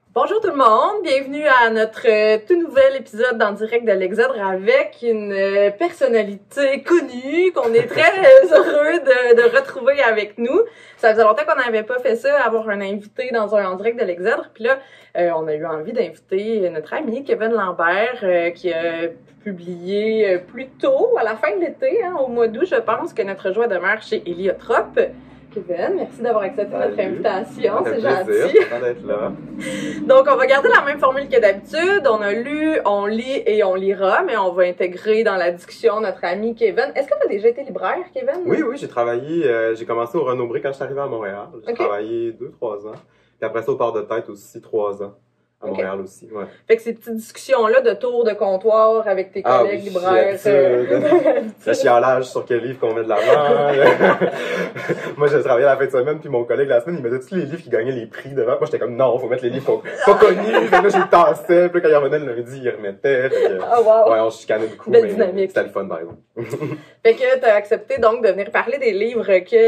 Bonjour tout le monde, bienvenue à notre tout nouvel épisode d'En direct de l'Exode avec une personnalité connue qu'on est très heureux de retrouver avec nous. Ça faisait longtemps qu'on n'avait pas fait ça, avoir un invité dans un En direct de l'Exode. Puis là, on a eu envie d'inviter notre ami Kevin Lambert qui a publié plus tôt, à la fin de l'été, au mois d'août, je pense, que notre joie demeure chez Héliotrope. Kevin, merci d'avoir accepté notre invitation, c'est gentil. Content d'être là. Donc, on va garder la même formule que d'habitude. On a lu, on lit et on lira, mais on va intégrer dans la discussion notre ami Kevin. Est-ce que tu as déjà été libraire, Kevin? Oui, j'ai travaillé, j'ai commencé au Renaud-Bré quand je suis arrivé à Montréal. J'ai travaillé 2-3 ans. Puis après ça, au Port de Tête aussi, 3 ans. À Montréal aussi, ouais. Fait que ces petites discussions-là de tour de comptoir avec tes collègues libraires. Le chialage sur quel livre qu'on met de l'avant. Moi, j'ai travaillé à la fin de semaine, puis mon collègue la semaine, il mettait tous les livres qui gagnaient les prix devant. Moi, j'étais comme, non, faut mettre les livres pas connus. Fait que là, je le tassais. Puis quand il revenait le lundi, il remettait. Wow. Ouais, on se chicanait beaucoup. Belle dynamique. C'était le fun, par exemple. Fait que t'as accepté donc de venir parler des livres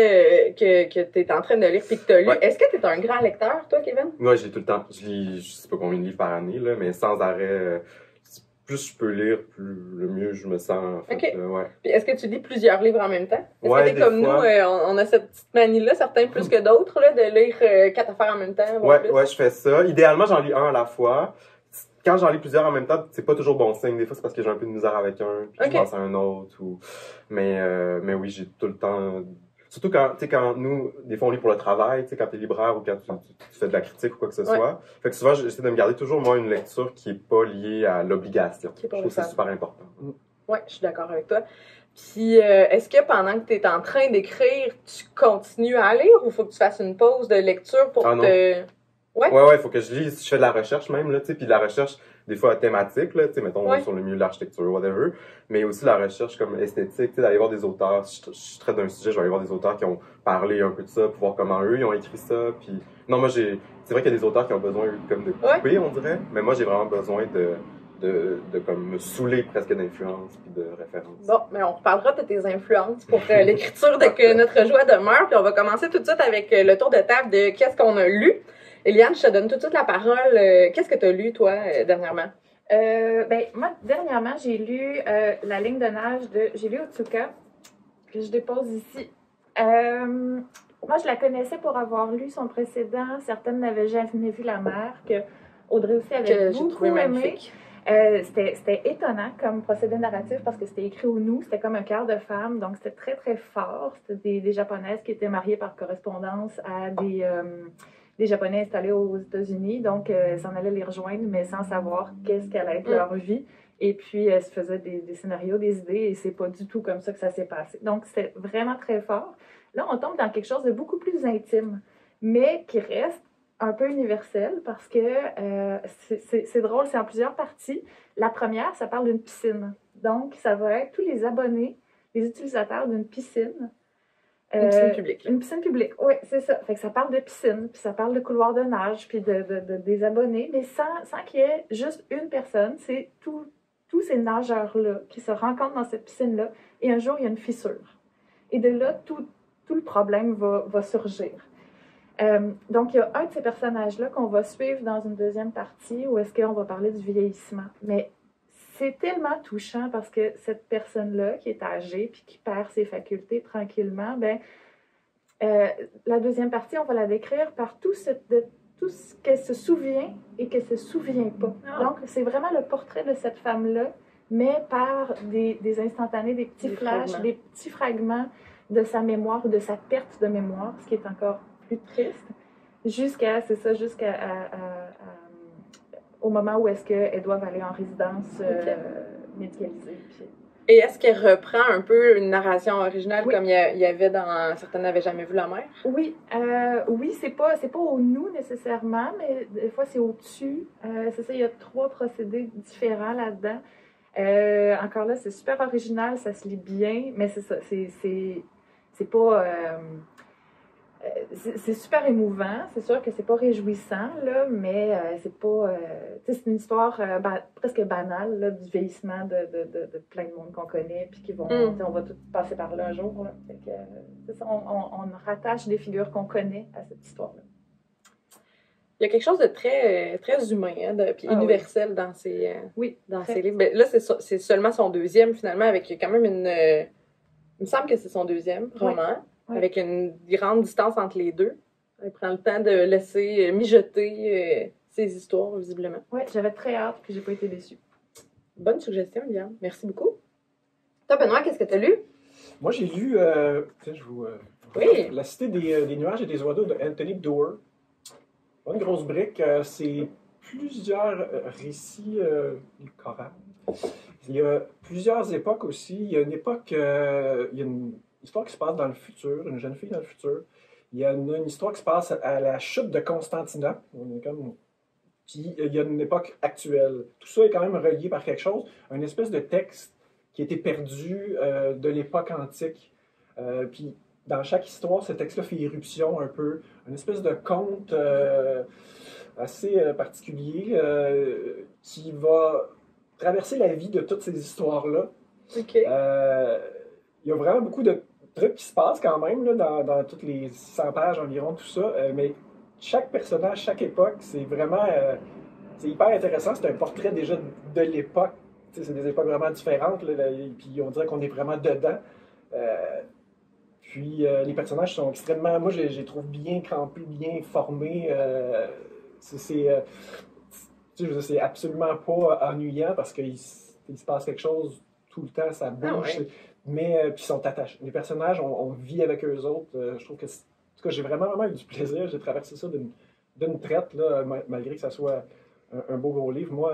que t'es en train de lire puis que t'as lu. Ouais. Est-ce que t'es un grand lecteur, toi, Kevin? Ouais, j'ai tout le temps. Je lis, je sais pas combien de livres par année, là, mais sans arrêt. Plus je peux lire, plus le mieux je me sens. En fait, OK. Ouais. Puis est-ce que tu lis plusieurs livres en même temps? Est-ce ouais, que t'es comme fois. nous, on a cette petite manie-là, certains plus que d'autres, là, de lire 4 affaires en même temps? Ouais, je fais ça. Idéalement, j'en lis un à la fois. Quand j'en lis plusieurs en même temps, c'est pas toujours bon signe. Des fois, c'est parce que j'ai un peu de misère avec un, puis je passe à un autre. Mais oui, j'ai tout le temps... Surtout quand nous, des fois, on lit pour le travail, quand t'es libraire ou quand tu fais de la critique ou quoi que ce soit. Fait que souvent, j'essaie de me garder toujours, moi, une lecture qui est pas liée à l'obligation. Je trouve que c'est super important. Ouais, je suis d'accord avec toi. Puis, est-ce que pendant que tu es en train d'écrire, tu continues à lire ou faut que tu fasses une pause de lecture pour te... Ouais, faut que je lise. Je fais de la recherche même, là, tu sais, puis de la recherche, des fois, thématique, là, tu sais, mettons, sur le milieu de l'architecture, whatever, mais aussi la recherche comme esthétique, tu sais, d'aller voir des auteurs. Si je traite d'un sujet, je vais aller voir des auteurs qui ont parlé un peu de ça, pour voir comment eux, ils ont écrit ça, puis... Non, moi, c'est vrai qu'il y a des auteurs qui ont besoin, comme, de couper, on dirait, mais moi, j'ai vraiment besoin de comme me saouler presque d'influence puis de références. Bon, mais on reparlera de tes influences pour l'écriture de Que notre joie demeure, puis on va commencer tout de suite avec le tour de table de qu'est-ce qu'on a lu. Eliane, je te donne tout de suite la parole. Qu'est-ce que tu as lu, toi, dernièrement? Moi, dernièrement, j'ai lu La ligne de nage de Julie Otsuka, que je dépose ici. Moi, je la connaissais pour avoir lu son précédent. Certaines n'avaient jamais vu la mer, que Audrey aussi avait beaucoup aimé. C'était étonnant comme procédé narratif parce que c'était écrit au nous, c'était comme un quart de femme, donc c'était très très fort. C'était des Japonaises qui étaient mariées par correspondance à des Japonais installés aux États-Unis, donc elles s'en allaient les rejoindre, mais sans savoir qu'est-ce qu'allait être leur vie. Et puis elles se faisaient des scénarios, des idées, et c'est pas du tout comme ça que ça s'est passé. Donc c'était vraiment très fort. Là, on tombe dans quelque chose de beaucoup plus intime, mais qui reste un peu universel parce que c'est drôle, c'est en plusieurs parties. La première, ça parle d'une piscine. Donc, ça va être tous les abonnés, les utilisateurs d'une piscine. Une piscine publique. Une piscine publique, oui, c'est ça. Fait que ça parle de piscine, puis ça parle de couloir de nage, puis des abonnés, mais sans qu'il y ait juste une personne. C'est tous ces nageurs-là qui se rencontrent dans cette piscine-là, et un jour, il y a une fissure. Et de là, tout le problème va surgir. Donc, il y a un de ces personnages-là qu'on va suivre dans une deuxième partie où est-ce qu'on va parler du vieillissement. Mais c'est tellement touchant parce que cette personne-là qui est âgée puis qui perd ses facultés tranquillement, la deuxième partie, on va la décrire par tout ce qu'elle se souvient et qu'elle ne se souvient pas. Donc, c'est vraiment le portrait de cette femme-là, mais par des instantanés, des petits flashs, des petits fragments de sa mémoire ou de sa perte de mémoire, ce qui est encore plus triste, jusqu'au moment où est-ce qu'elles doivent aller en résidence médicalisée. Puis... Et est-ce qu'elle reprend un peu une narration originale comme il y avait dans Certaines n'avaient jamais vu la mer? Oui, c'est pas au nous nécessairement, mais des fois c'est au-dessus. C'est ça, il y a 3 procédés différents là-dedans. Encore là, c'est super original, ça se lit bien, mais c'est ça, c'est pas... c'est super émouvant. C'est sûr que c'est pas réjouissant, là, mais c'est pas... c'est une histoire presque banale là, du vieillissement de plein de monde qu'on connaît, puis qui vont... On va tous passer par là un jour. Là. Fait que, c'est ça, on rattache des figures qu'on connaît à cette histoire-là. Il y a quelque chose de très humain, hein, puis universel dans ses, dans ses livres. Ben, là, c'est seulement son deuxième, finalement, avec quand même il me semble que c'est son deuxième roman, avec une grande distance entre les deux. Elle prend le temps de laisser mijoter ses histoires, visiblement. Oui, j'avais très hâte, puis j'ai pas été déçue. Bonne suggestion, Liane. Merci beaucoup. Toi, Benoît, qu'est-ce que tu as lu? Moi, j'ai lu La Cité des nuages et des oiseaux de Anthony Doerr. Pas une grosse brique, c'est plusieurs récits choral. Il y a plusieurs époques aussi. Il y a une époque, il y a une histoire qui se passe dans le futur, une jeune fille dans le futur. Il y a une histoire qui se passe à la chute de Constantinople. Puis il y a une époque actuelle. Tout ça est quand même relié par quelque chose, une espèce de texte qui a été perdu de l'époque antique. Puis dans chaque histoire, ce texte-là fait irruption un peu, une espèce de conte assez particulier qui va traverser la vie de toutes ces histoires-là. Okay. Il y a vraiment beaucoup de trucs qui se passent quand même là, dans toutes les 100 pages environ, tout ça, mais chaque personnage, chaque époque, c'est vraiment c'est hyper intéressant. C'est un portrait déjà de l'époque. C'est des époques vraiment différentes, là, puis on dirait qu'on est vraiment dedans. Puis les personnages sont extrêmement... Moi, je les trouve bien campés, bien formés. C'est absolument pas ennuyant parce qu'il se passe quelque chose tout le temps, ça bouge. Mais puis ils sont attachés. Les personnages, on vit avec eux autres. Je trouve que... En tout cas, j'ai vraiment eu du plaisir. J'ai traversé ça d'une traite, là, malgré que ça soit un beau gros livre. Moi,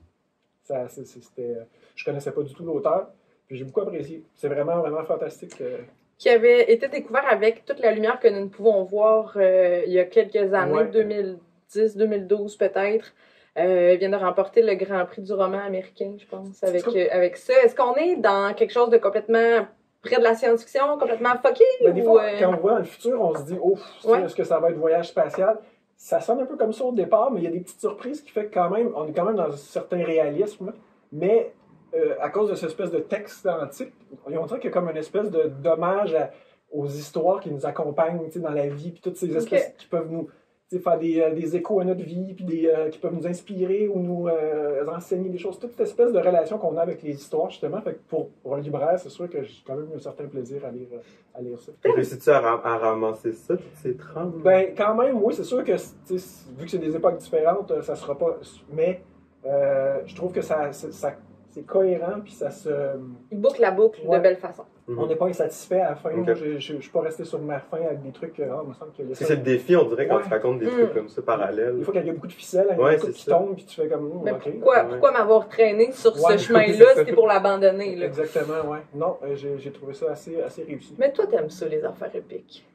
je connaissais pas du tout l'auteur. Puis j'ai beaucoup apprécié. C'est vraiment fantastique. Qui avait été découvert avec toute la lumière que nous ne pouvons voir il y a quelques années, 2010-2012 peut-être. Il vient de remporter le Grand Prix du roman américain, je pense, avec ça. Est-ce qu'on est dans quelque chose de complètement près de la science-fiction, complètement fucké? Des fois, quand on voit dans le futur, on se dit, est-ce que ça va être voyage spatial? Ça sonne un peu comme ça au départ, mais il y a des petites surprises qui fait que quand même, on est quand même dans un certain réalisme. Mais à cause de cette espèce de texte antique, on dirait qu'il y a comme une espèce de dommage aux histoires qui nous accompagnent dans la vie, puis toutes ces espèces qui peuvent nous faire des échos à notre vie, puis qui peuvent nous inspirer ou nous enseigner des choses. Toute cette espèce de relation qu'on a avec les histoires, justement. Fait que pour un libraire, c'est sûr que j'ai quand même un certain plaisir à lire ça. Réussis-tu à ramasser ça, toutes ces trames? Ben, quand même, oui, c'est sûr que, vu que c'est des époques différentes, ça sera pas... Mais je trouve que c'est cohérent, puis ça se... Il boucle la boucle de belle façon. On n'est pas insatisfait à la fin. Moi, je ne suis pas resté sur ma fin avec des trucs... il me semble que c'est le défi, on dirait, quand tu racontes des trucs comme ça, parallèles. Des fois, quand il y a beaucoup de ficelles, il y a beaucoup qui tombent, puis tu fais comme... Mais pourquoi m'avoir traîné sur ce chemin-là si c'était pour l'abandonner? Exactement, oui. Non, j'ai trouvé ça assez réussi. Mais toi, t'aimes ça, les affaires épiques.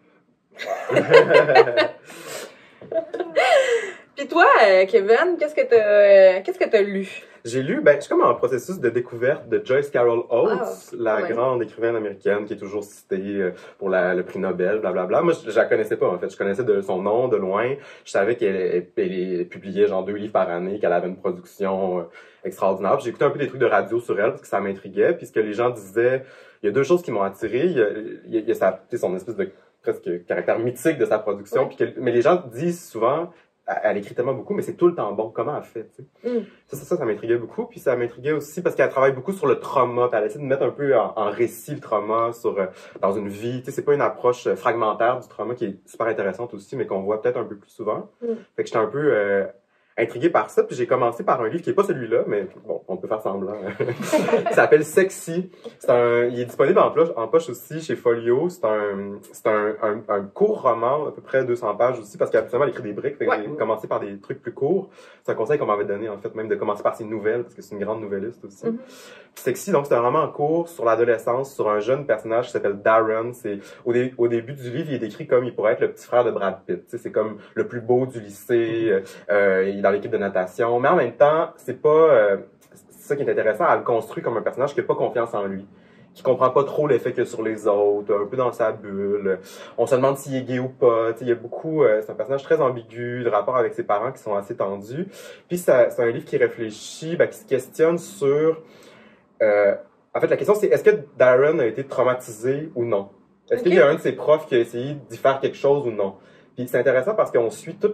Puis toi, Kevin, qu'est-ce que t'as lu? J'ai lu, je suis comme en processus de découverte de Joyce Carol Oates, la grande écrivaine américaine qui est toujours citée pour le prix Nobel, blablabla. Moi, je la connaissais pas, en fait. Je connaissais de son nom, de loin. Je savais qu'elle publiait genre 2 livres par année, qu'elle avait une production extraordinaire. J'ai écouté un peu des trucs de radio sur elle parce que ça m'intriguait. Puis ce que les gens disaient, il y a 2 choses qui m'ont attiré. Il y a son espèce de presque caractère mythique de sa production. Mais les gens disent souvent... Elle écrit tellement beaucoup, mais c'est tout le temps bon. Comment elle fait, tu sais? Ça m'intriguait beaucoup. Puis ça m'intriguait aussi parce qu'elle travaille beaucoup sur le trauma. Puis elle essaie de mettre un peu en récit le trauma dans une vie. Tu sais, c'est pas une approche fragmentaire du trauma qui est super intéressante aussi, mais qu'on voit peut-être un peu plus souvent. Fait que j'étais un peu intrigué par ça. Puis j'ai commencé par un livre qui est pas celui-là, mais bon, on peut faire semblant. Il s'appelle Sexy. Il est disponible en poche aussi chez Folio. C'est un court roman, à peu près 200 pages aussi, parce qu'habituellement, elle écrit des briques. Fait que j'ai commencé par des trucs plus courts. C'est un conseil qu'on m'avait donné, en fait, même de commencer par ses nouvelles, parce que c'est une grande nouvelliste aussi. Sexy, donc c'est un roman en cours sur l'adolescence, sur un jeune personnage qui s'appelle Darren. Au début du livre, il est décrit comme il pourrait être le petit frère de Brad Pitt. Tu sais, c'est comme le plus beau du lycée. Il est dans l'équipe de natation. Mais en même temps, c'est ça qui est intéressant. Elle le construit comme un personnage qui n'a pas confiance en lui, qui comprend pas trop l'effet qu'il y a sur les autres, un peu dans sa bulle. On se demande s'il est gay ou pas. Tu sais, il y a beaucoup... c'est un personnage très ambigu, de rapport avec ses parents qui sont assez tendus. Puis c'est un livre qui réfléchit, qui se questionne sur... en fait, la question, c'est est-ce que Darren a été traumatisé ou non? Est-ce qu'il y a un de ses profs qui a essayé d'y faire quelque chose ou non? Puis c'est intéressant parce qu'on suit toute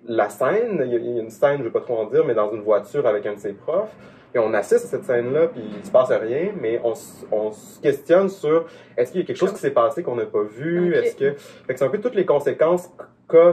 la scène, il y a une scène, je vais pas trop en dire, mais dans une voiture avec un de ses profs, et on assiste à cette scène-là, puis il se passe rien, mais on se questionne sur est-ce qu'il y a quelque chose qui s'est passé qu'on n'a pas vu, Okay. est-ce que... Fait que c'est un peu toutes les conséquences qu'a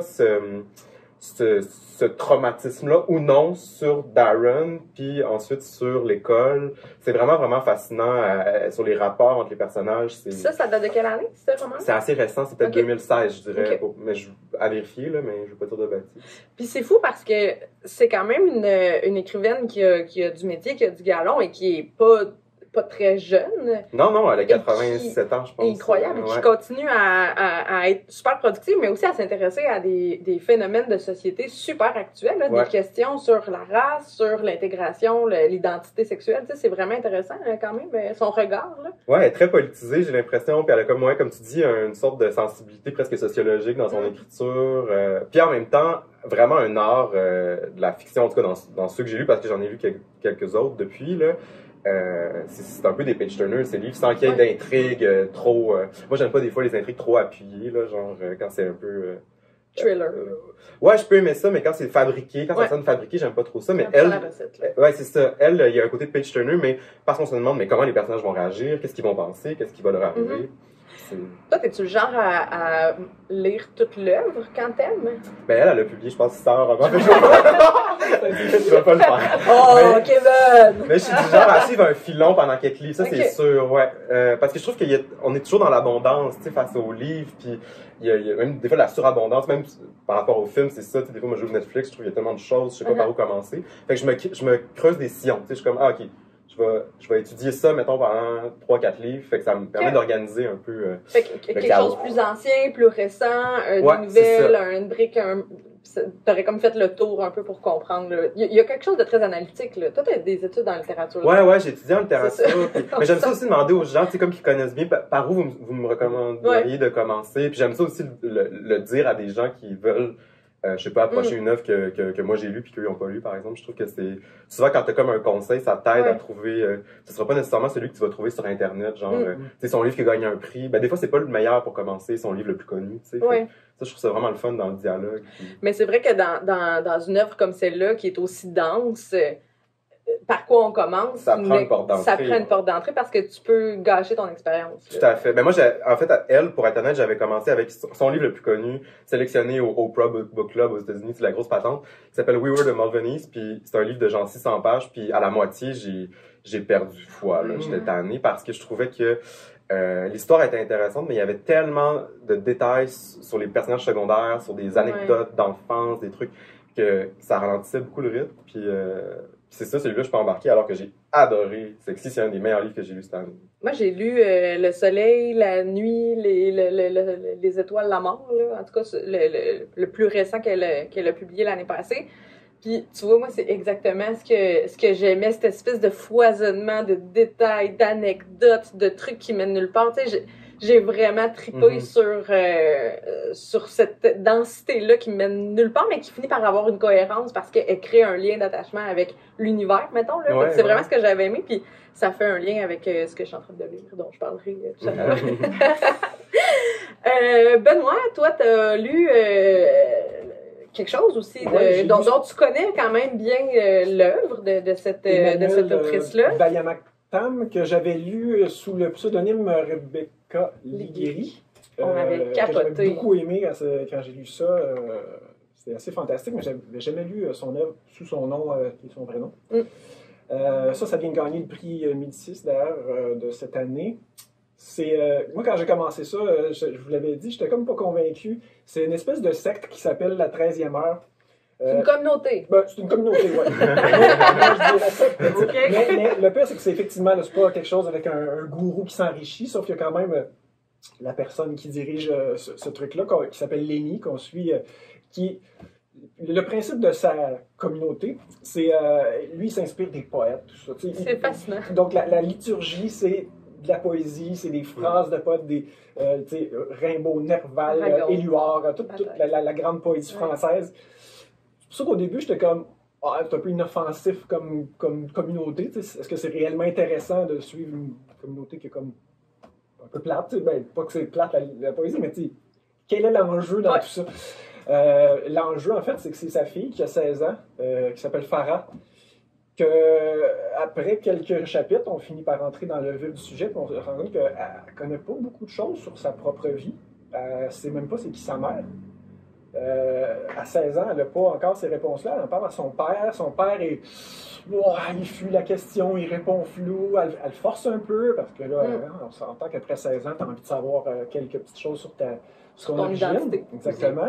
ce traumatisme-là ou non sur Darren, puis ensuite sur l'école. C'est vraiment, vraiment fascinant sur les rapports entre les personnages. Ça date de quelle année, ce roman? C'est assez récent, c'est peut-être Okay. 2016, je dirais. Okay. Mais à vérifier, là, mais je ne veux pas dire de bêtises. Puis c'est fou parce que c'est quand même une écrivaine qui a du métier, qui a du galon et qui est pas très jeune. Non, elle a 87 ans, je pense. Incroyable, qui continue à être super productive, mais aussi à s'intéresser à des phénomènes de société super actuels, là, des questions sur la race, sur l'intégration, l'identité sexuelle. Tu sais, c'est vraiment intéressant quand même, son regard. Là. Ouais, elle est très politisée, j'ai l'impression, puis elle a comme tu dis, une sorte de sensibilité presque sociologique dans son écriture, puis en même temps, vraiment un art de la fiction, en tout cas dans ceux que j'ai lus, parce que j'en ai lu quelques autres depuis, là. C'est un peu des page-turners, ces livres, sans qu'il y ait d'intrigues trop... moi, j'aime pas des fois les intrigues trop appuyées, là, genre quand c'est un peu... thriller. Ouais, je peux aimer ça, mais quand c'est fabriqué, quand ça sonne fabriqué, j'aime pas trop ça. Mais elle... La recette, là. Ouais, c'est ça. Elle, il y a un côté page-turner, mais parce qu'on se demande mais comment les personnages vont réagir, qu'est-ce qu'ils vont penser, qu'est-ce qui va leur arriver. Toi, t'es-tu le genre à lire toute l'œuvre quand t'aimes? Ben, elle a publié, je pense, 600 romans. Je vais pas le faire. Oh, Kevin! Mais je suis du genre à suivre un filon pendant quelques livres, ça c'est sûr, ouais. Parce que je trouve qu'on est toujours dans l'abondance, tu sais, face aux livres, puis il y a même des fois de la surabondance, même par rapport aux films, c'est ça, tu sais, des fois moi je joue Netflix, je trouve qu'il y a tellement de choses, je sais pas par où commencer. Fait que je me creuse des sillons, tu sais, je suis comme, ah ok. Je vais étudier ça, mettons, pendant 3-4 livres. Fait que ça me permet d'organiser un peu... Fait que quelque chose de plus ancien, plus récent, des nouvelles, une brique, t'aurais comme fait le tour un peu pour comprendre. Il y a quelque chose de très analytique. Là. Toi, t'as des études en littérature. Ouais, j'ai étudié en littérature. Mais j'aime ça aussi demander aux gens, tu sais, comme qui connaissent bien, par où vous me recommanderiez de commencer. Puis j'aime ça aussi le dire à des gens qui veulent... je sais pas, approcher une œuvre que moi j'ai lue puis qu'eux n'ont pas lu, par exemple. Je trouve que c'est... Souvent, quand t'as comme un conseil, ça t'aide à trouver... ce sera pas nécessairement celui que tu vas trouver sur Internet, genre... tu sais, son livre qui a gagné un prix. Ben, des fois, c'est pas le meilleur pour commencer, son livre le plus connu, tu sais. Ça, je trouve ça vraiment le fun dans le dialogue. Puis... Mais c'est vrai que dans une œuvre comme celle-là, qui est aussi dense... par quoi on commence, ça prend une porte d'entrée. Ça prend une porte d'entrée parce que tu peux gâcher ton expérience. Tout à fait. Ben moi, en fait, elle, pour être honnête, j'avais commencé avec son livre le plus connu, sélectionné au Oprah Book Club aux États-Unis, c'est la grosse patente, qui s'appelle We Were the Mulvanese, puis c'est un livre de genre 600 pages, puis à la moitié, j'ai perdu foi, là. J'étais tanné parce que je trouvais que l'histoire était intéressante, mais il y avait tellement de détails sur les personnages secondaires, sur des anecdotes d'enfance, des trucs, que ça ralentissait beaucoup le rythme, puis c'est ça, celui-là, je peux embarquer, alors que j'ai adoré Sexy, c'est un des meilleurs livres que j'ai lu cette année. Moi, j'ai lu Le soleil, la nuit, les étoiles, la mort, là. En tout cas, le plus récent qu'elle a publié l'année passée. Puis, tu vois, moi, c'est exactement ce que j'aimais, cette espèce de foisonnement de détails, d'anecdotes, de trucs qui mènent nulle part. Tu sais, j'ai vraiment tripé sur cette densité-là qui mène nulle part, mais qui finit par avoir une cohérence parce qu'elle crée un lien d'attachement avec l'univers, mettons. Là. C'est vraiment ce que j'avais aimé, puis ça fait un lien avec ce que je suis en train de lire, dont je parlerai tout à l'heure. Benoît, toi, t'as lu quelque chose aussi dont tu connais quand même bien l'œuvre de cette autrice-là. Bayamatam, que j'avais lu sous le pseudonyme Rebecca Ligueri. On avait capoté. Que j'avais beaucoup aimé quand j'ai lu ça. C'était assez fantastique, mais j'avais jamais lu son œuvre sous son nom, qui est son vrai nom. Ça vient de gagner le prix Médicis, d'ailleurs, de cette année. Moi, quand j'ai commencé ça, je vous l'avais dit, j'étais comme pas convaincu. C'est une espèce de secte qui s'appelle la 13e heure. C'est une communauté. C'est une communauté, oui. Mais le pire, c'est que c'est effectivement, c'est pas quelque chose avec un gourou qui s'enrichit, sauf qu'il y a quand même la personne qui dirige ce truc-là, qui s'appelle Lenny, qu'on suit, le principe de sa communauté, c'est lui, il s'inspire des poètes, tout ça. C'est fascinant. Donc, la liturgie, c'est de la poésie, c'est des phrases de poètes, des Rimbaud, Nerval, Éluard, toute la grande poésie française. C'est pour ça qu'au début, j'étais comme, c'est un peu inoffensif comme communauté. Est-ce que c'est réellement intéressant de suivre une communauté qui est comme un peu plate? Ben, pas que c'est plate la poésie, mais quel est l'enjeu dans tout ça? L'enjeu, en fait, c'est que c'est sa fille qui a 16 ans, qui s'appelle Farah, que après quelques chapitres, on finit par rentrer dans le vif du sujet, puis on se rend compte qu'elle ne connaît pas beaucoup de choses sur sa propre vie. Elle ne sait même pas c'est qui sa mère. À 16 ans, elle n'a pas encore ces réponses-là. Elle en parle à son père. Son père est... Oh, il fuit la question, il répond flou. Elle force un peu, parce que là, on s'entend qu'après 16 ans, tu as envie de savoir quelques petites choses sur ton origine. Identité. Exactement.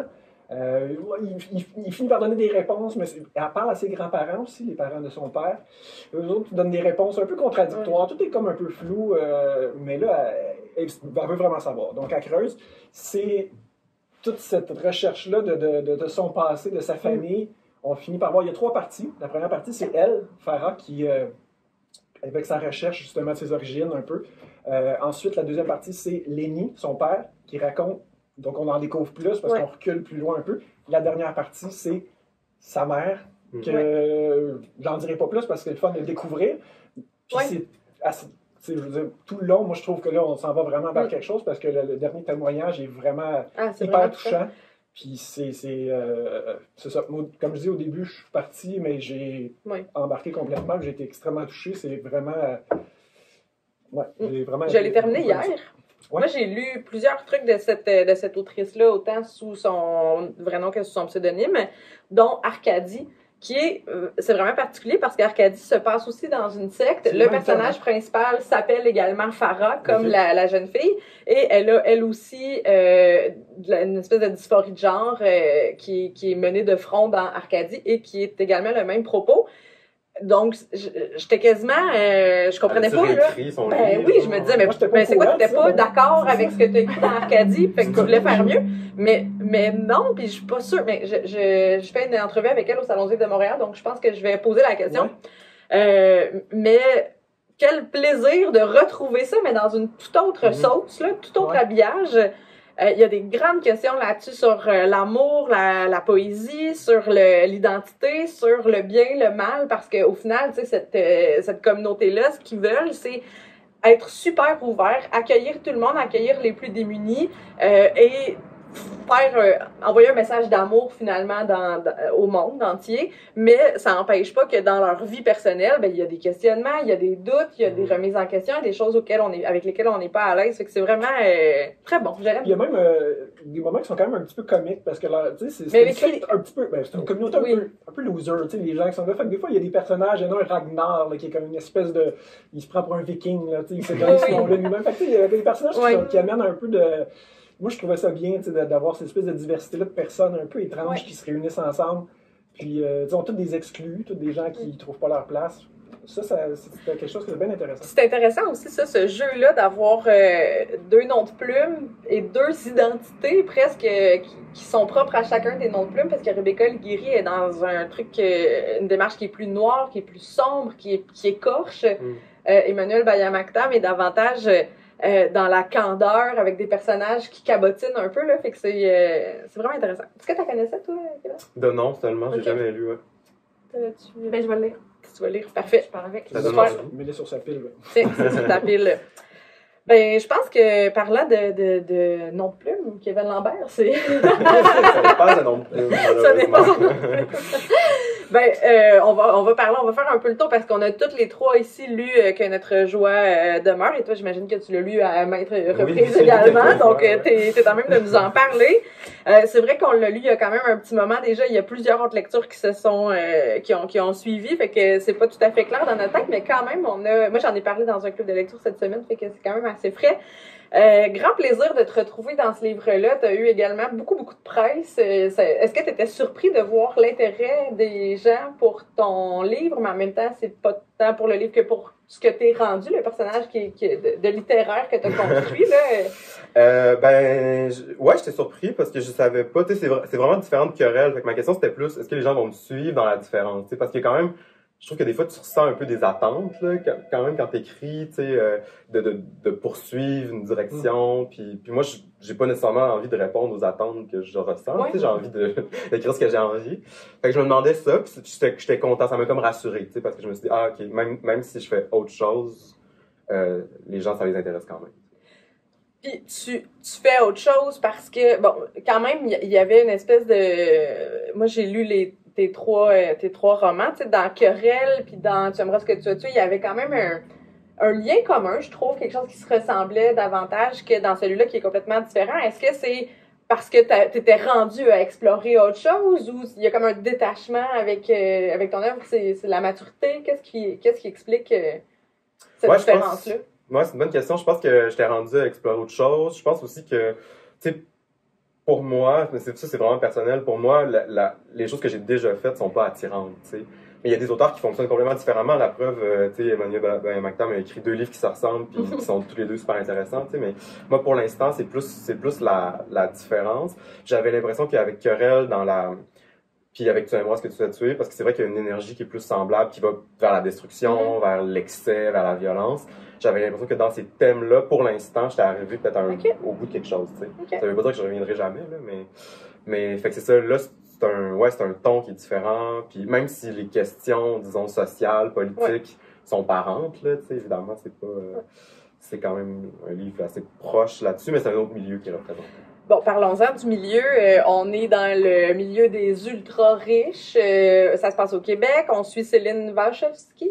Il finit par donner des réponses, mais elle parle à ses grands-parents aussi, les parents de son père. Eux autres donnent des réponses un peu contradictoires. Tout est comme un peu flou, mais là, elle veut vraiment savoir. Donc, elle creuse. C'est toute cette recherche-là de son passé, de sa famille. On finit par voir, il y a 3 parties. La première partie, c'est elle, Farah, qui, avec sa recherche justement de ses origines un peu. Ensuite, la deuxième partie, c'est Lenny, son père, qui raconte. Donc, on en découvre plus parce qu'on recule plus loin un peu. La dernière partie, c'est sa mère, que j'en dirai pas plus parce que c'est le fun de le découvrir. Puis c'est assez, je veux dire, tout le long, moi, je trouve que là, on s'en va vraiment vers quelque chose parce que le dernier témoignage est vraiment hyper touchant. Puis c'est ça. Moi, comme je dis au début, je suis parti, mais j'ai embarqué complètement. J'ai été extrêmement touché. C'est vraiment... j'ai vraiment... Je l'ai terminé hier. Moi, j'ai lu plusieurs trucs de cette autrice-là, autant sous son vrai nom que sous son pseudonyme, dont Arcadie, qui est... c'est vraiment particulier parce qu'Arcadie se passe aussi dans une secte. Le personnage principal s'appelle également Farah, comme la jeune fille, et elle a, elle aussi, une espèce de dysphorie de genre qui est menée de front dans Arcadie et qui est également le même propos. Donc, j'étais quasiment... je comprenais pas, là. Ben oui, je me disais, mais c'est quoi, t'étais pas d'accord avec ce que t'as écrit dans Arcadie, fait que tu voulais faire mieux. Mais non, puis je suis pas sûre. Mais je fais une entrevue avec elle au Salon du Livre de Montréal, donc je pense que je vais poser la question. Mais quel plaisir de retrouver ça, mais dans une toute autre sauce, là, tout autre habillage. Il y a des grandes questions là-dessus sur l'amour, la poésie, sur l'identité, sur le bien, le mal, parce qu'au final, tu sais, cette communauté-là, ce qu'ils veulent, c'est être super ouvert, accueillir tout le monde, accueillir les plus démunis et envoyer un message d'amour finalement au monde entier, mais ça n'empêche pas que dans leur vie personnelle, ben, il y a des questionnements, il y a des doutes, il y a des remises en question, des choses avec lesquelles on n'est pas à l'aise, fait que c'est vraiment très bon. Il y a même des moments qui sont quand même un petit peu comiques parce que là, tu sais, c'est un petit peu, c'est une communauté un peu loser, tu sais, les gens qui sont là. Fait que des fois, il y a des personnages, il y en a un Ragnar là, qui est comme une espèce de, il se prend pour un viking là, tu sais, il s'est donné ce nom-là lui-même. Fait que il y a des personnages qui amènent un peu de... Moi, je trouvais ça bien d'avoir cette espèce de diversité-là de personnes un peu étranges qui se réunissent ensemble. Puis, ils ont tous des exclus, tous des gens qui ne trouvent pas leur place. Ça c'était quelque chose qui est bien intéressant. C'est intéressant aussi, ça, ce jeu-là, d'avoir 2 noms de plumes et 2 identités presque qui sont propres à chacun des noms de plumes, parce que Rebecca Liguiri est dans un truc, une démarche qui est plus noire, qui est plus sombre, qui écorche. Emmanuel Bayamaktam est davantage... dans la candeur, avec des personnages qui cabotinent un peu, là, fait que c'est vraiment intéressant. Est-ce que tu connaissais, toi, Kéla? De nom seulement, j'ai jamais lu, Ben, je vais le lire. Tu vas lire, parfait. Je parle avec. Mets-les sur sa pile, C'est sur ta pile. Ben, je pense que parlant de nom de plume, Kevin Lambert, c'est... Ça pas de nom de plume, malheureusement. On va faire un peu le tour parce qu'on a toutes les 3 ici lu que notre joie demeure. Et toi, j'imagine que tu l'as lu à maintes reprises également. Donc, t'es en même de nous en parler. C'est vrai qu'on l'a lu il y a quand même un petit moment déjà. Il y a plusieurs autres lectures qui se sont, qui ont suivi. Fait que c'est pas tout à fait clair dans notre tête, mais quand même, moi, j'en ai parlé dans un club de lecture cette semaine. Fait que c'est quand même assez frais. Grand plaisir de te retrouver dans ce livre-là. Tu as eu également beaucoup de presse. Est-ce que tu étais surpris de voir l'intérêt des gens pour ton livre, mais en même temps, c'est pas tant pour le livre que pour ce que tu es rendu, le personnage de littéraire que tu as construit, là? Ouais, j'étais surpris parce que je savais pas, tu sais, c'est vraiment différent de querelle. Fait que ma question, c'était plus, est-ce que les gens vont me suivre dans la différence? Tu sais, parce qu'il y a quand même, je trouve que des fois, tu ressens un peu des attentes, là, quand même, quand t'écris, tu sais, de poursuivre une direction. Puis moi, j'ai pas nécessairement envie de répondre aux attentes que je ressens. Tu sais, j'ai envie d'écrire ce que j'ai envie. Fait que je me demandais ça, puis j'étais content. Ça m'a comme rassuré, tu sais, parce que je me suis dit, ah, OK, même si je fais autre chose, les gens, ça les intéresse quand même. Puis tu fais autre chose parce que, bon, quand même, il y avait une espèce de... Moi, j'ai lu tes trois romans, tu sais, dans Querelle, puis dans Tu aimeras ce que tu as tué, il y avait quand même un lien commun, je trouve, quelque chose qui se ressemblait davantage que dans celui-là qui est complètement différent. Est-ce que c'est parce que t'étais rendu à explorer autre chose ou il y a comme un détachement avec ton œuvre? C'est la maturité? Qu'est-ce qui explique cette différence-là? Moi, c'est une bonne question. Je pense que j'étais rendu à explorer autre chose. Je pense aussi que, tu sais, pour moi, c'est vraiment personnel, pour moi, les choses que j'ai déjà faites sont pas attirantes, tu sais. Mais il y a des auteurs qui fonctionnent complètement différemment. La preuve, tu sais, Emmanuel Mactam a écrit 2 livres qui se ressemblent puis qui sont tous les deux super intéressants, tu sais. Mais moi, pour l'instant, c'est plus la différence. J'avais l'impression qu'avec Querelle, puis avec Tu aimeras ce que tu as tué, parce que c'est vrai qu'il y a une énergie qui est plus semblable, qui va vers la destruction, vers l'excès, vers la violence. J'avais l'impression que dans ces thèmes-là, pour l'instant, j'étais arrivé peut-être au bout de quelque chose, tu sais. Ça veut pas dire que je reviendrai jamais, là, mais fait que c'est ça, là, c'est un ton qui est différent, puis même si les questions, disons, sociales, politiques, sont parentes, là, tu sais, évidemment, c'est quand même un livre assez proche là-dessus, mais c'est un autre milieu qui est représenté. Bon, parlons-en du milieu. On est dans le milieu des ultra-riches. Ça se passe au Québec. On suit Céline Wachowski,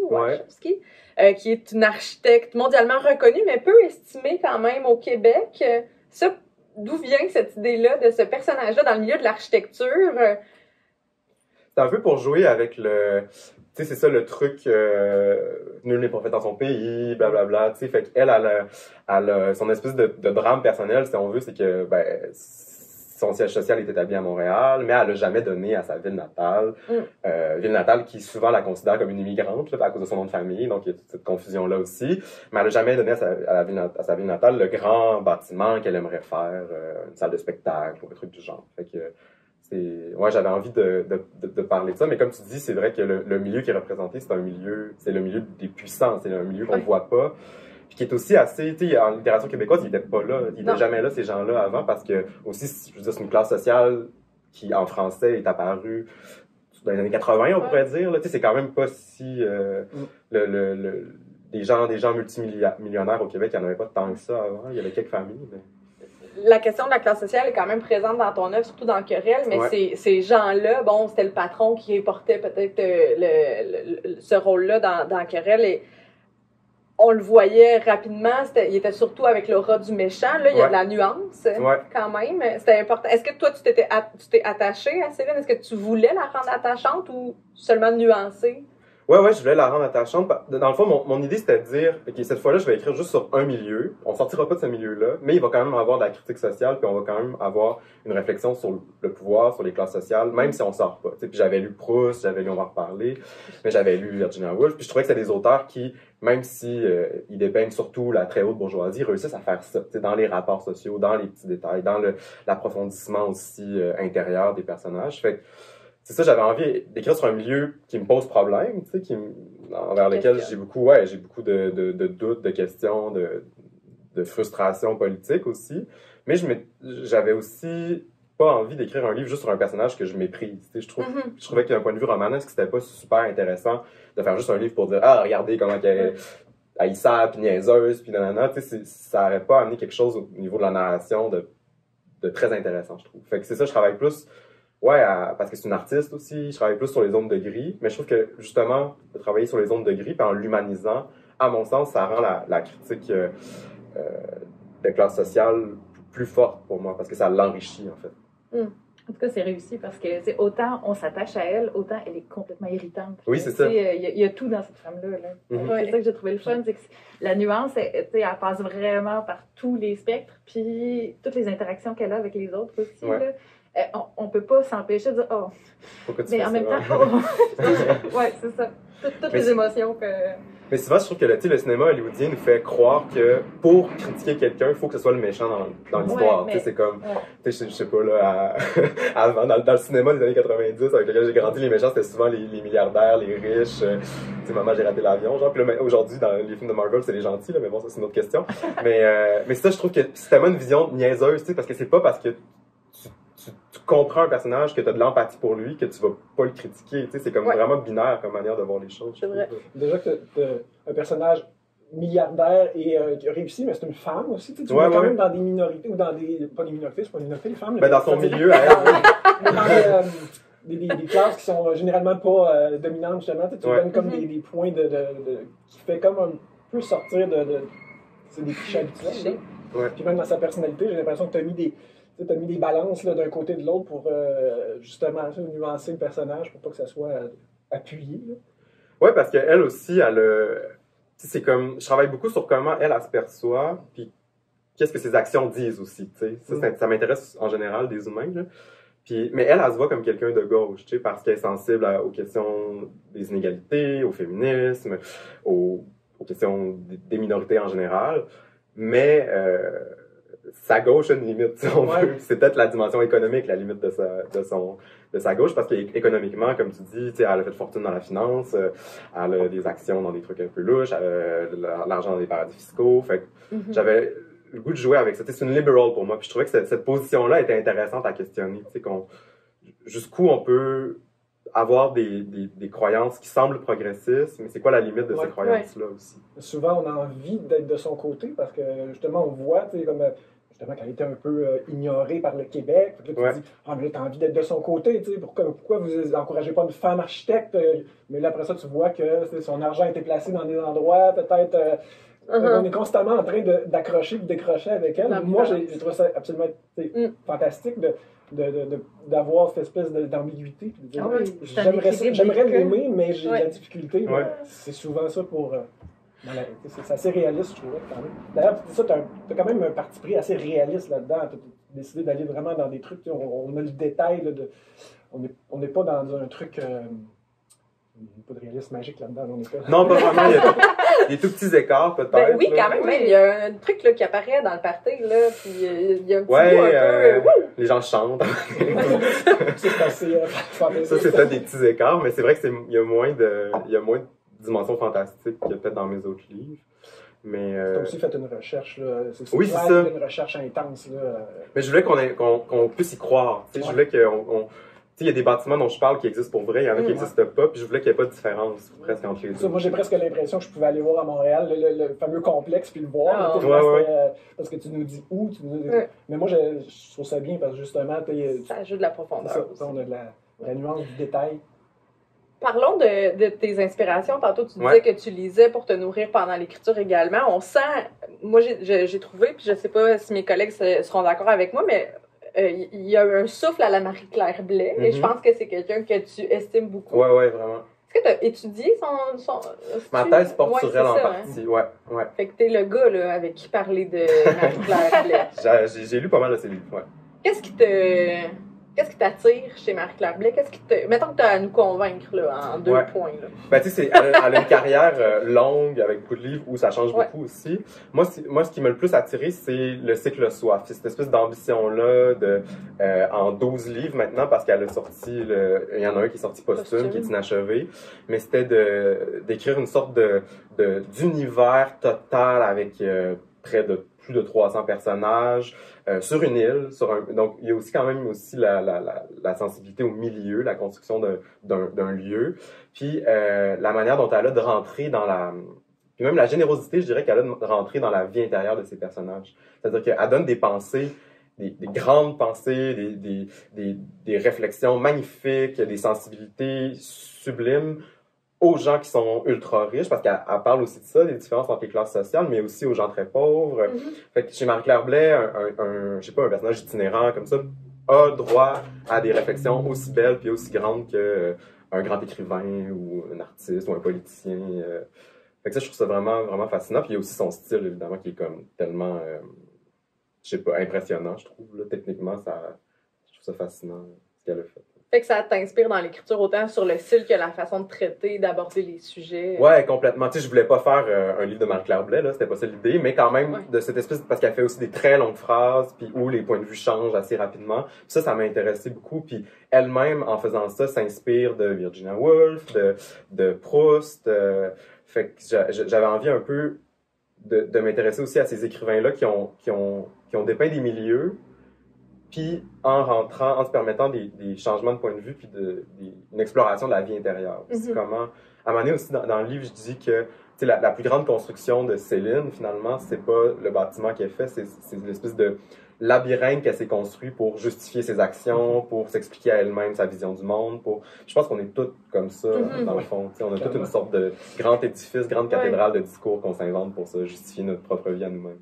qui est une architecte mondialement reconnue, mais peu estimée quand même au Québec. Ça, d'où vient cette idée-là de ce personnage-là dans le milieu de l'architecture? C'est un peu pour jouer avec le... Tu sais, c'est ça le truc, nul n'est prophète dans son pays, blablabla, tu sais, fait qu'elle, elle a son espèce de drame personnel, si on veut, c'est que, son siège social est établi à Montréal, mais elle n'a jamais donné à sa ville natale, ville natale qui souvent la considère comme une immigrante, là, à cause de son nom de famille, donc il y a toute cette confusion-là aussi, mais elle n'a jamais donné à sa ville natale le grand bâtiment qu'elle aimerait faire, une salle de spectacle ou un truc du genre, fait que... j'avais envie de parler de ça, mais comme tu dis, c'est vrai que le milieu qui est représenté, c'est le milieu des puissants, c'est un milieu qu'on voit pas, puis qui est aussi assez, tu sais, en littérature québécoise, ils étaient pas là, ils étaient jamais là, ces gens-là, avant, parce que, aussi, je veux dire, c'est une classe sociale qui, en français, est apparue dans les années 80, on pourrait dire, là, tu sais, c'est quand même pas si, des gens multimillionnaires au Québec, il n'y en avait pas tant que ça avant, il y avait quelques familles, mais... La question de la classe sociale est quand même présente dans ton œuvre, surtout dans Querelle, mais ces gens-là, bon, c'était le patron qui portait peut-être ce rôle-là dans Querelle, et on le voyait rapidement, il était surtout avec l'aura du méchant, là, il y a de la nuance, quand même, c'était important. Est-ce que toi, tu t'es attaché à Céline? Est-ce que tu voulais la rendre attachante ou seulement nuancée? Ouais, je voulais la rendre attachante. Dans le fond, mon idée, c'était de dire, OK, cette fois-là, je vais écrire juste sur un milieu. On sortira pas de ce milieu-là, mais il va quand même avoir de la critique sociale, puis on va quand même avoir une réflexion sur le pouvoir, sur les classes sociales, même si on sort pas. Puis j'avais lu Proust, j'avais lu On va en reparler, mais j'avais lu Virginia Woolf, puis je trouvais que c'est des auteurs qui, même si ils dépeignent surtout la très haute bourgeoisie, réussissent à faire ça, dans les rapports sociaux, dans les petits détails, dans l'approfondissement aussi intérieur des personnages. Fait que, c'est ça, j'avais envie d'écrire sur un milieu qui me pose problème, tu sais, envers lequel j'ai beaucoup de doutes, de questions, de frustrations politiques aussi. Mais j'avais aussi pas envie d'écrire un livre juste sur un personnage que je méprise. Tu sais, je trouvais que d'un point de vue romanesque, c'était pas super intéressant de faire juste un livre pour dire regardez comment qu'elle haïssable, puis niaiseuse, puis nanana. Tu sais, ça aurait pas amené quelque chose au niveau de la narration de très intéressant, je trouve. Fait que c'est ça, je travaille plus. Parce que c'est une artiste aussi, je travaille plus sur les zones de gris, mais je trouve que, justement, de travailler sur les zones de gris, puis en l'humanisant, à mon sens, ça rend la critique de classe sociale plus forte pour moi, parce que ça l'enrichit, en fait. En tout cas, c'est réussi, parce que, autant on s'attache à elle, autant elle est complètement irritante. Oui, c'est ça. Il y a tout dans cette femme-là. C'est ça que j'ai trouvé le fun, c'est que la nuance, elle passe vraiment par tous les spectres, puis toutes les interactions qu'elle a avec les autres aussi, là. On peut pas s'empêcher de dire mais en même temps c'est ça, toutes les émotions que... Mais souvent je trouve que le cinéma hollywoodien nous fait croire que pour critiquer quelqu'un il faut que ce soit le méchant dans l'histoire. C'est comme je sais pas là avant dans le cinéma des années 90 avec lequel j'ai grandi, les méchants c'était souvent les milliardaires, les riches, maman j'ai raté l'avion, genre. Puis là aujourd'hui dans les films de Marvel c'est les gentils là, mais bon ça c'est une autre question. mais ça je trouve que c'est tellement une vision niaiseuse, parce que c'est pas parce que tu comprends un personnage, que tu as de l'empathie pour lui, que tu vas pas le critiquer. C'est comme vraiment binaire comme manière de voir les choses. C'est vrai. Déjà que un personnage milliardaire et qui a réussi, mais c'est une femme aussi. Tu vois quand même dans des minorités, ou dans des... Pas des minorités, c'est pas une minorité, les femmes. Ben, dans son milieu, elle. Des classes qui sont généralement pas dominantes, justement. Tu donnes comme des points qui fait comme un peu sortir c'est des clichés habituels. Puis même dans sa personnalité, j'ai l'impression que tu as mis des balances d'un côté et de l'autre pour justement nuancer le personnage pour pas que ça soit appuyé. Oui, parce qu'elle aussi, c'est comme, je travaille beaucoup sur comment elle se perçoit, puis qu'est-ce que ses actions disent aussi, tu sais. Ça m'intéresse en général des humains, là. Puis, mais elle se voit comme quelqu'un de gauche, tu sais, parce qu'elle est sensible aux questions des inégalités, au féminisme, aux questions des minorités en général. Mais sa gauche a une limite, si on veut. C'est peut-être la dimension économique, la limite de sa gauche, parce qu'économiquement, comme tu dis, elle a fait fortune dans la finance, elle a des actions dans des trucs un peu louches, l'argent dans des paradis fiscaux. Fait que j'avais le goût de jouer avec ça. C'est une liberal pour moi. Puis je trouvais que cette position-là était intéressante à questionner. Jusqu'où on peut avoir des croyances qui semblent progressistes, mais c'est quoi la limite de ces croyances-là aussi? Souvent, on a envie d'être de son côté parce que justement, on voit, comme justement, qu'elle était un peu ignorée par le Québec. Là, tu te dis, mais là, t'as envie d'être de son côté, pourquoi vous n'encouragez pas une femme architecte? Mais là, après ça, tu vois que son argent a été placé dans des endroits, peut-être. On est constamment en train d'accrocher et de décrocher avec elle. Moi, j'ai trouvé ça absolument fantastique d'avoir cette espèce d'ambiguïté. J'aimerais l'aimer, mais j'ai de la difficulté. C'est souvent ça pour... c'est assez réaliste, je trouve. D'ailleurs, tu as quand même un parti pris assez réaliste là-dedans. Tu as décidé d'aller vraiment dans des trucs. On a le détail. On n'est pas dans un truc... Il n'y a pas de réalisme magique là-dedans. Non, pas vraiment. Il y a des tout petits écarts, peut-être. Ben oui, quand même. Il y a un truc qui apparaît dans le party, là, puis il y a un petit mot un peu... les gens chantent. C'est assez ça, c'est peut-être des petits écarts, mais c'est vrai qu'il y a moins de dimensions fantastiques qu'il y a peut-être dans mes autres livres. Mais tu as aussi fait une recherche, là. C'est une recherche intense, là. Mais je voulais qu'on puisse y croire. Je voulais qu'on... Il y a des bâtiments dont je parle qui existent pour vrai, il y en a qui n'existent pas, puis je voulais qu'il n'y ait pas de différence presque entre les deux. Moi, j'ai presque l'impression que je pouvais aller voir à Montréal le fameux complexe puis le voir. Parce que tu nous dis où, mais moi, je trouve ça bien parce que justement... Ça ajoute de la profondeur. On a de la nuance du détail. Parlons de tes inspirations. Tantôt, tu disais que tu lisais pour te nourrir pendant l'écriture également. On sent... Moi, j'ai trouvé, puis je ne sais pas si mes collègues seront d'accord avec moi, mais... il y a un souffle à la Marie-Claire Blais, et je pense que c'est quelqu'un que tu estimes beaucoup. Oui, vraiment. Est-ce que tu as étudié son Ma thèse porte sur elle en partie, ouais. Fait que t'es le gars là, avec qui parler de Marie-Claire Blais. J'ai lu pas mal de ses livres, ouais. Qu'est-ce qui t'attire chez Marie-Claire Blais? Mettons que tu as à nous convaincre là, en 2 points. Là. Ben, tu sais, elle a une carrière longue avec beaucoup de livres où ça change beaucoup aussi. Moi, ce qui m'a le plus attiré, c'est le cycle Soif. C'est cette espèce d'ambition-là en 12 livres maintenant, parce qu'elle a sorti, il y en a un qui est sorti posthume, qui est inachevé, mais c'était d'écrire une sorte d'univers total avec près de plus de 300 personnages sur une île. Donc, il y a aussi quand même la sensibilité au milieu, la construction d'un lieu. Puis, la manière dont elle a de rentrer puis même la générosité, je dirais qu'elle a de rentrer dans la vie intérieure de ces personnages. C'est-à-dire qu'elle donne des pensées, des grandes pensées, des réflexions magnifiques, des sensibilités sublimes aux gens qui sont ultra riches, parce qu'elle parle aussi de ça, des différences entre les classes sociales, mais aussi aux gens très pauvres. Fait que chez Marie-Claire Blais, je sais pas, un personnage itinérant comme ça, a droit à des réflexions aussi belles puis aussi grandes qu'un grand écrivain ou un artiste ou un politicien. Fait que ça, je trouve ça vraiment, vraiment fascinant. Puis il y a aussi son style, évidemment, qui est comme tellement, je sais pas, impressionnant, je trouve. Là, techniquement, je trouve ça fascinant, ce qu'elle a fait. Fait que ça t'inspire dans l'écriture autant sur le style que la façon de traiter, d'aborder les sujets. Ouais, complètement. Tu sais, je voulais pas faire un livre de Marie-Claire Blais, là, c'était pas ça l'idée, mais quand même de cette espèce, parce qu'elle fait aussi des très longues phrases, puis où les points de vue changent assez rapidement. Puis ça m'a intéressé beaucoup. Puis elle-même, en faisant ça, s'inspire de Virginia Woolf, de Proust. Fait que j'avais envie un peu de m'intéresser aussi à ces écrivains-là qui ont dépeint des milieux puis en se permettant des changements de point de vue, puis une exploration de la vie intérieure. C'est comment, à un moment donné aussi, dans le livre, je dis que la plus grande construction de Céline, finalement, c'est pas le bâtiment qu'elle fait, c'est l'espèce de labyrinthe qu'elle s'est construit pour justifier ses actions, pour s'expliquer à elle-même sa vision du monde. Je pense qu'on est tous comme ça, dans le fond. On a toute une sorte de grand édifice, grande cathédrale de discours qu'on s'invente pour se justifier notre propre vie à nous-mêmes.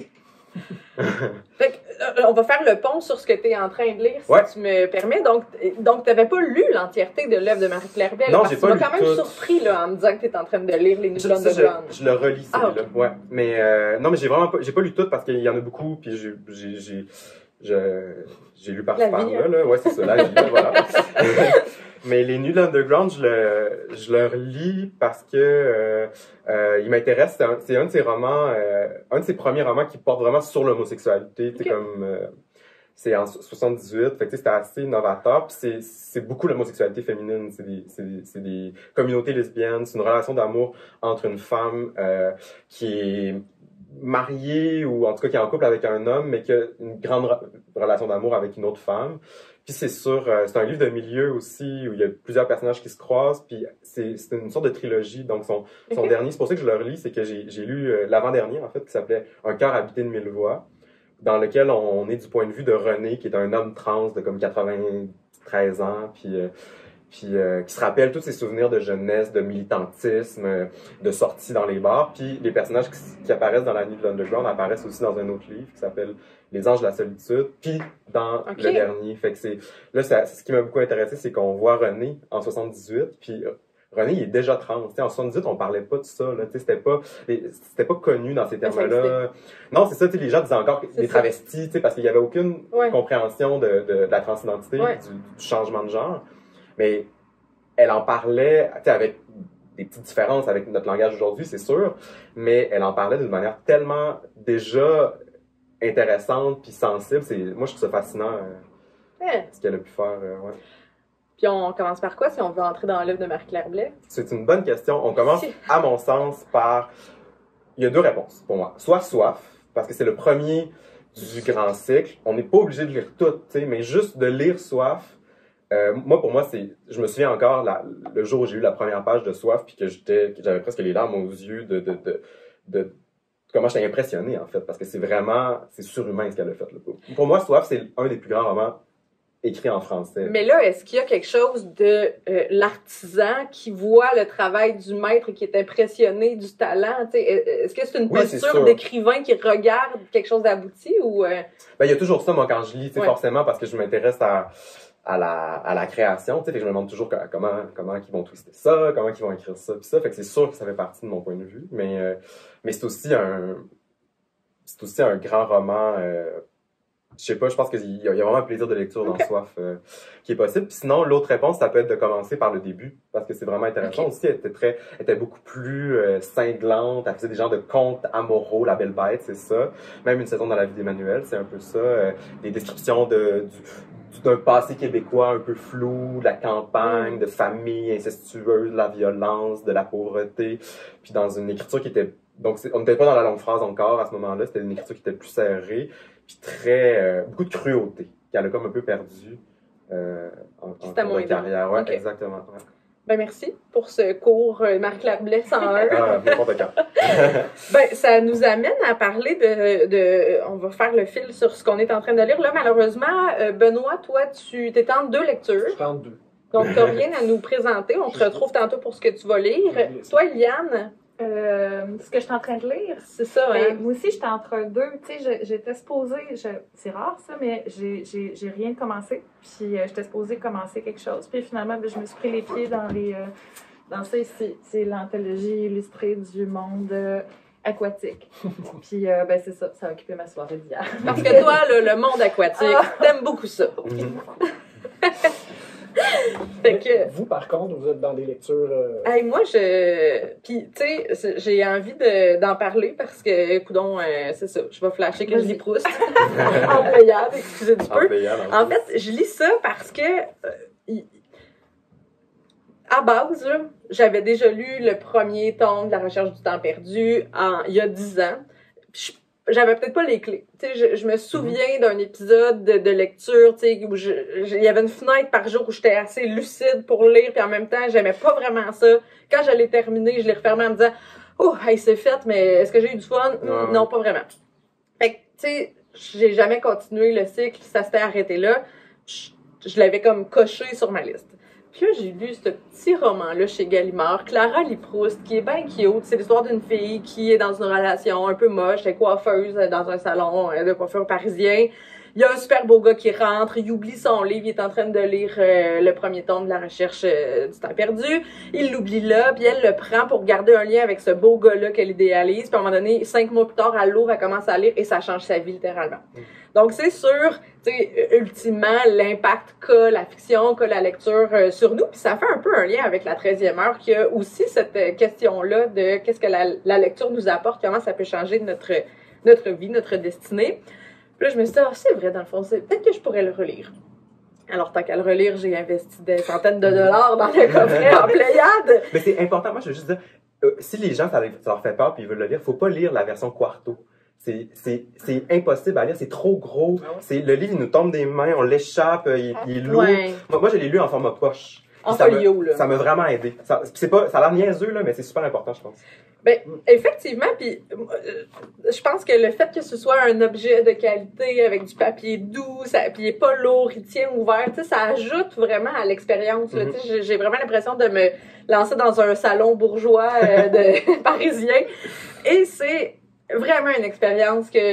Fait que, on va faire le pont sur ce que tu es en train de lire, si tu me permets. Donc tu n'avais pas lu l'entièreté de l'œuvre de Marie-Claire Bell. Non, j'ai pas lu. Tu m'as quand même surpris là, en me disant que tu es en train de lire Les Nuits Underground. Je le relis, celui-là. Ouais. Mais non, mais j'ai pas lu tout parce qu'il y en a beaucoup, puis j'ai lu par-ci par-là. Là. Ouais, c'est ça, la vie, voilà. Mais Les Nuits de l'Underground, je le relis parce que il m'intéresse. C'est un de ses romans, un de ses premiers romans qui porte vraiment sur l'homosexualité. Okay. C'est en 78, fait que c'était assez novateur. Puis c'est beaucoup l'homosexualité féminine. C'est des communautés lesbiennes. C'est une relation d'amour entre une femme qui est mariée ou en tout cas qui est en couple avec un homme, mais qui a une grande relation d'amour avec une autre femme. Puis c'est un livre de milieu aussi, où il y a plusieurs personnages qui se croisent, puis c'est une sorte de trilogie, donc son dernier, c'est pour ça que je le relis, c'est que j'ai lu l'avant-dernier, en fait, qui s'appelait Un cœur habité de mille voix, dans lequel on est du point de vue de René, qui est un homme trans de comme 93 ans, puis qui se rappelle tous ses souvenirs de jeunesse, de militantisme, de sorties dans les bars. Puis les personnages qui apparaissent dans La Nuit de l'Underground apparaissent aussi dans un autre livre qui s'appelle Les Anges de la solitude, puis dans le dernier. Fait que ce qui m'a beaucoup intéressé, c'est qu'on voit René en 78, puis René, il est déjà trans. T'sais, en 78, on parlait pas de ça. C'était pas connu dans ces termes-là. Non, c'est ça. Les gens disaient encore des travestis, parce qu'il y avait aucune compréhension de la transidentité, du changement de genre. Mais elle en parlait, avec des petites différences avec notre langage aujourd'hui, c'est sûr, mais elle en parlait d'une manière tellement déjà intéressante puis sensible. Moi, je trouve ça fascinant, ce qu'elle a pu faire. Ouais. Puis on commence par quoi si on veut entrer dans l'œuvre de Marie-Claire Blais? C'est une bonne question. On commence, à mon sens, par... Il y a deux réponses pour moi. Soit Soif, parce que c'est le premier du grand cycle. On n'est pas obligé de lire tout, mais juste de lire Soif. Moi, pour moi, je me souviens encore le jour où j'ai eu la première page de Soif, puis que j'avais presque les larmes aux yeux de comment j'étais impressionné, en fait, parce que c'est surhumain ce qu'elle a fait. Là. Pour moi, Soif, c'est un des plus grands romans écrits en français. Mais là, est-ce qu'il y a quelque chose de l'artisan qui voit le travail du maître, qui est impressionné du talent? Est-ce que c'est une posture d'écrivain qui regarde quelque chose d'abouti? Ou il y a toujours ça, moi, quand je lis, forcément, parce que je m'intéresse à la création, fait que je me demande toujours comment ils vont twister ça, comment ils vont écrire ça, puis ça, fait que c'est sûr que ça fait partie de mon point de vue, mais c'est aussi un grand roman, je sais pas, je pense qu'il y a vraiment un plaisir de lecture dans Soif qui est possible. Puis sinon, l'autre réponse, ça peut être de commencer par le début, parce que c'est vraiment intéressant aussi. Elle était beaucoup plus cinglante. Elle faisait des genres de contes amoureux, La Belle Bête, c'est ça. Même Une saison dans la vie d'Emmanuel, c'est un peu ça. Des descriptions d'un passé québécois un peu flou, de la campagne, de famille incestueuse, de la violence, de la pauvreté. Puis dans une écriture qui était... Donc, on n'était pas dans la longue phrase encore à ce moment-là. C'était une écriture qui était plus serrée. Puis beaucoup de cruauté, qu'elle a comme un peu perdu en carrière. Ouais, exactement. Ouais. Ben merci pour ce cours Marie-Claire Blais 101. N'importe quand. Ça nous amène à parler on va faire le fil sur ce qu'on est en train de lire. Là, malheureusement, Benoît, toi, tu étais en deux lectures. Je suis en deux. Donc, tu n'as rien à nous présenter. On te retrouve tantôt pour ce que tu vas lire. Toi, Eliane? Ce que je suis en train de lire. C'est ça, hein? Moi aussi, j'étais entre deux. Tu sais, j'étais supposée... C'est rare, ça, mais j'ai rien commencé. Puis, j'étais supposée commencer quelque chose. Puis, finalement, je me suis pris les pieds dans ça ici. C'est l'anthologie illustrée du monde aquatique. Puis, c'est ça. Ça a occupé ma soirée d'hier. Parce que toi, le monde aquatique, t'aimes beaucoup ça. Fait que... Vous, par contre, vous êtes dans des lectures... Hey, moi, puis, tu sais, j'ai envie d'en parler parce que, coudonc, c'est ça, je vais flasher que je lis Proust. Employable, excusez du peu. En fait, je lis ça parce que, à base, j'avais déjà lu le premier tome de La recherche du temps perdu il y a 10 ans. j'avais peut-être pas les clés. Tu sais, je me souviens d'un épisode de lecture, tu sais, où il y avait une fenêtre par jour où j'étais assez lucide pour lire, puis en même temps, j'aimais pas vraiment ça. Quand je l'ai terminé, je l'ai refermé en me disant, oh, hey, c'est fait, mais est-ce que j'ai eu du fun? Non, pas vraiment. Fait que, tu sais, j'ai jamais continué le cycle, ça s'était arrêté là. Je l'avais comme coché sur ma liste. Puis là, j'ai lu ce petit roman-là chez Gallimard, Clara lit Proust, qui est bien cute. C'est l'histoire d'une fille qui est dans une relation un peu moche, elle est coiffeuse dans un salon de coiffure parisien. Il y a un super beau gars qui rentre, il oublie son livre, il est en train de lire le premier tome de La recherche du temps perdu. Il l'oublie là, puis elle le prend pour garder un lien avec ce beau gars-là qu'elle idéalise. Puis à un moment donné, 5 mois plus tard, elle l'ouvre, elle commence à lire et ça change sa vie littéralement. Donc c'est sûr, tu sais, ultimement, l'impact qu'a la fiction, qu'a la lecture sur nous. Puis ça fait un peu un lien avec la 13e heure, qui a aussi cette question-là de qu'est-ce que la lecture nous apporte, comment ça peut changer notre vie, notre destinée. Puis là, je me suis dit, c'est vrai, dans le fond, peut-être que je pourrais le relire. Alors, tant qu'à le relire, j'ai investi des centaines de dollars dans le coffret en Pléiade. Mais c'est important, moi, je veux juste dire, si les gens, ça leur fait peur puis ils veulent le lire, faut pas lire la version quarto. C'est impossible à lire, c'est trop gros. Le livre, il nous tombe des mains, on l'échappe, il est lourd. Ouais. Moi, je l'ai lu en format poche. En folio, là. Ça m'a vraiment aidé. Ça a l'air niaiseux, là, mais c'est super important, je pense. Ben, effectivement, puis je pense que le fait que ce soit un objet de qualité avec du papier doux, puis il est pas lourd, il tient ouvert, tu sais, ça ajoute vraiment à l'expérience. Tu sais, j'ai vraiment l'impression de me lancer dans un salon bourgeois parisien, et c'est vraiment une expérience que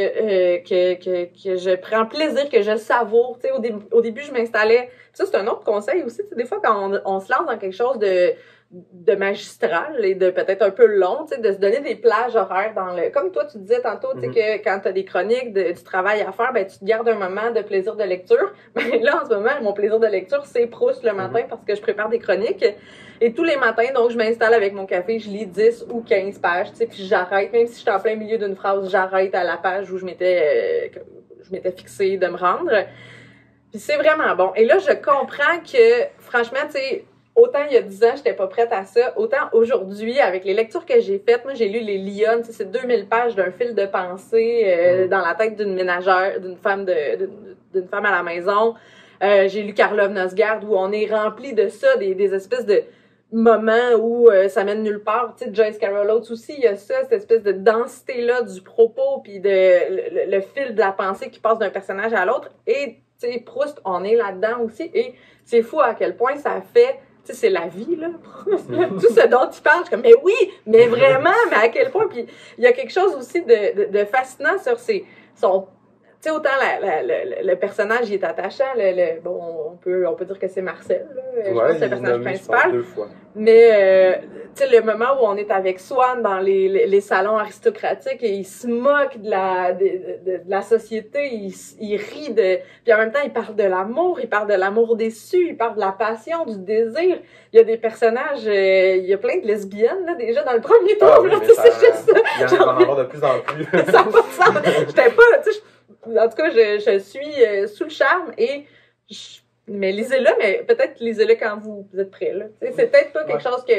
je prends plaisir, que je savoure. Tu sais, au début, je m'installais. Ça, c'est un autre conseil aussi. Tu sais, des fois, quand on se lance dans quelque chose de magistral et de peut-être un peu long, tu sais, de se donner des plages horaires comme toi, tu disais tantôt, tu sais, que quand t'as des chroniques, du travail à faire, ben, tu te gardes un moment de plaisir de lecture. Ben, là, en ce moment, mon plaisir de lecture, c'est Proust le matin parce que je prépare des chroniques. Et tous les matins, donc, je m'installe avec mon café, je lis 10 ou 15 pages, tu sais, puis j'arrête, même si je suis en plein milieu d'une phrase, j'arrête à la page où je m'étais fixée de me rendre. Puis c'est vraiment bon. Et là, je comprends que, franchement, tu sais, autant il y a 10 ans, j'étais pas prête à ça, autant aujourd'hui, avec les lectures que j'ai faites, moi, j'ai lu Les Lyonnes, c'est 2000 pages d'un fil de pensée dans la tête d'une ménagère, d'une femme à la maison. J'ai lu Karlov Nosgard, où on est rempli de ça, des espèces de moments où ça mène nulle part. Tu sais, Joyce Carol Oates aussi, il y a ça, cette espèce de densité-là du propos, puis le fil de la pensée qui passe d'un personnage à l'autre. Et, tu sais, Proust, on est là-dedans aussi, et c'est fou à quel point ça fait... Tu sais, c'est la vie, là. Tout ce dont tu parles, je suis comme, mais oui, mais vraiment, mais à quel point. Puis il y a quelque chose aussi de fascinant sur son... Tu sais, autant le personnage, il est attachant. Bon, on peut dire que c'est Marcel, là. Je pense que c'est le personnage principal. 2 fois. Mais, tu sais, le moment où on est avec Swann dans les salons aristocratiques et il se moque de la société, il rit puis en même temps, il parle de l'amour déçu, il parle de la passion, du désir. Il y a des personnages, il y a plein de lesbiennes, là, déjà dans le premier tome, là, tu sais, c'est juste ça. Il y en a encore de plus en plus. Ça n'a pas de sens. J'étais pas, tu sais, en tout cas, je suis sous le charme et mais lisez-le, mais peut-être lisez-le quand vous êtes prêts, là. Tu sais, c'est peut-être pas quelque chose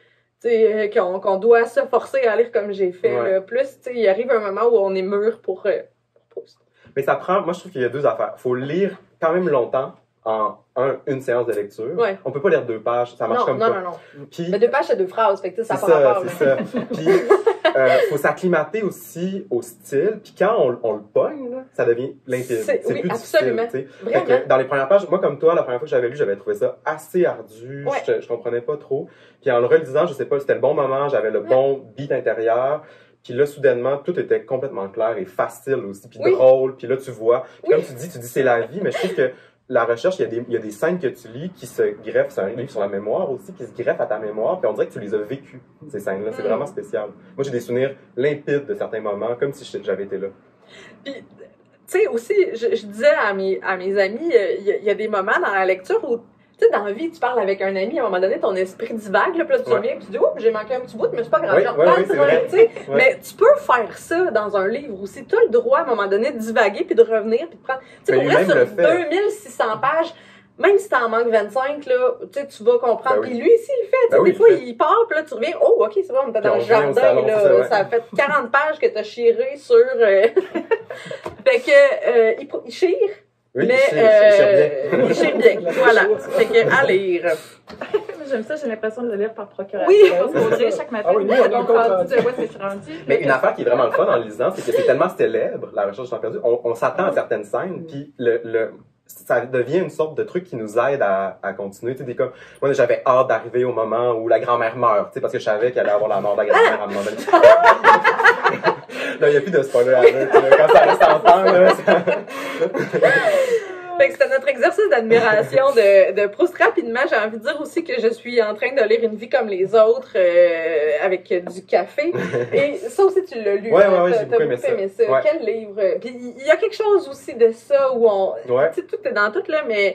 qu'on doit se forcer à lire comme j'ai fait, là. Plus, tu sais, il arrive un moment où on est mûr pour Proust. Mais ça prend, moi je trouve qu'il y a 2 affaires. Faut lire quand même longtemps en une séance de lecture. Ouais. On peut pas lire 2 pages, ça marche pas. Non. Puis, mais 2 pages, c'est 2 phrases, fait que ça n'a pas rapport. C'est ça. Puis, faut s'acclimater aussi au style. Puis quand on le pogne, là, ça devient limpide. C'est plus absolument. difficile. Fait que dans les premières pages, moi comme toi, la première fois que j'avais lu, j'avais trouvé ça assez ardu. Ouais. Je comprenais pas trop. Puis en le relisant, je sais pas, c'était le bon moment, j'avais le bon beat intérieur. Puis là, soudainement, tout était complètement clair et facile aussi, puis drôle. Puis là, tu vois. Puis comme tu dis c'est la vie, mais je trouve que la recherche, il y a des scènes que tu lis qui se greffent, c'est un livre sur la mémoire aussi, qui se greffent à ta mémoire, puis on dirait que tu les as vécues, ces scènes-là. C'est vraiment spécial. Moi, j'ai des souvenirs limpides de certains moments, comme si j'avais été là. Puis, tu sais, aussi, je disais à mes amis, il y a des moments dans la lecture où, tu sais, dans la vie, tu parles avec un ami, à un moment donné, ton esprit divague, là, puis là, tu reviens, puis tu dis, oh, j'ai manqué un petit bout, mais c'est pas grave, je reprends, tu sais. Mais tu peux faire ça dans un livre aussi. Tu as le droit, à un moment donné, de divaguer, puis de revenir, puis de prendre. Tu sais, pour vrai, sur 2600 pages, même si t'en manques 25, là, tu vas comprendre. Ben oui. Puis lui, s'il le fait, Ben oui, des fois, il le il part, puis là, tu reviens, oh, OK, c'est bon, on était Puis dans on le revient au jardin, salon, là, c'est vrai. ça a fait 40 pages que t'as chiré sur... Fait que, il chire, Oui, mais je sais bien. il chire bien, voilà. Fait que, à lire. J'aime ça, j'ai l'impression de le lire par procuration. Oui. On dirait chaque matin, Ah oui, nous, on a un compte compte rendu rendu. de où est-ce que je suis rendue. Mais une affaire qui est vraiment le fun en le lisant, c'est que c'est tellement célèbre, la recherche du temps perdu, on s'attend à certaines scènes, puis ça devient une sorte de truc qui nous aide à continuer. Tu sais, des cas, moi, j'avais hâte d'arriver au moment où la grand-mère meurt, tu sais, parce que je savais qu'elle allait avoir la mort de la grand-mère à un moment donné. Là, il n'y a plus de spoiler alert, là. Quand ça reste enfant, là. Fait que c'était notre exercice d'admiration de Proust. Rapidement, j'ai envie de dire aussi que je suis en train de lire Une vie comme les autres avec du café. Et ça aussi, tu l'as lu. Ouais, hein? ouais, j'ai beaucoup aimé ça. Ouais. Quel livre! Puis il y a quelque chose aussi de ça où on... Ouais. Tu sais, tout est dans tout, là, mais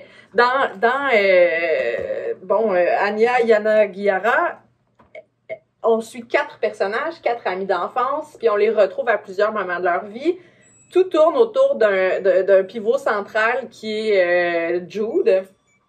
Anya Yanagihara, on suit 4 personnages, 4 amis d'enfance, puis on les retrouve à plusieurs moments de leur vie. Tout tourne autour d'un pivot central qui est Jude.